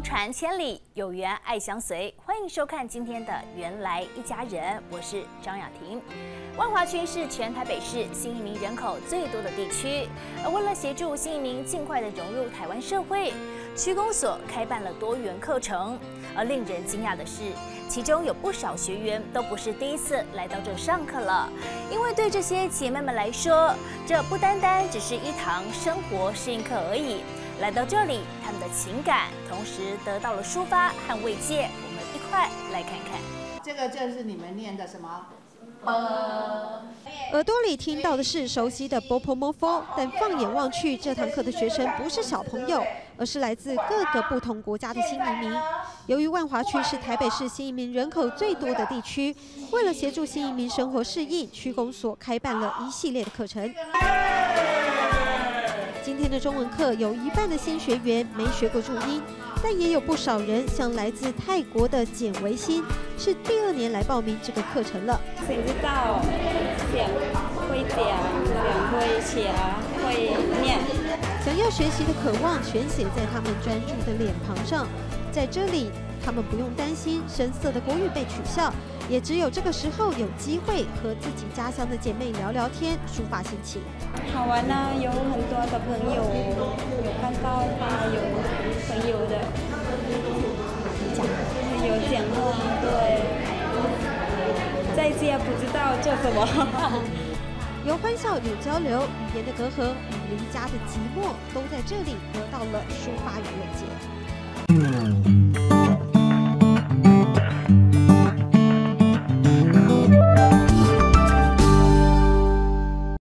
传千里，有缘爱相随。欢迎收看今天的《原来一家人》，我是张雅婷。万华区是全台北市新移民人口最多的地区，而为了协助新移民尽快的融入台湾社会，区公所开办了多元课程。而令人惊讶的是，其中有不少学员都不是第一次来到这上课了，因为对这些姐妹们来说，这不单单只是一堂生活适应课而已。来到这里，他们的情感同时得到了抒发和慰藉。我们一块来看看。 这个就是你们念的什么？ 耳朵里听到的是熟悉的 Bopomofo， 但放眼望去，这堂课的学生不是小朋友，而是来自各个不同国家的新移民。由于万华区是台北市新移民人口最多的地区，为了协助新移民生活适应，区公所开办了一系列的课程。今天的中文课有一半的新学员没学过注音，但也有不少人像来自泰国的简维新，是第2年来报名这个课程了。 谁知道讲会讲，讲会写，会念。 想要学习的渴望全写在他们专注的脸庞上，在这里，他们不用担心深色的国语被取笑，也只有这个时候有机会和自己家乡的姐妹聊聊天，抒发心情。 好玩啊，有很多的朋友，有看到他有朋友的有讲话，对，在家不知道做什么。 有欢笑，有交流，语言的隔阂与离家的寂寞，都在这里得到了抒发与慰藉。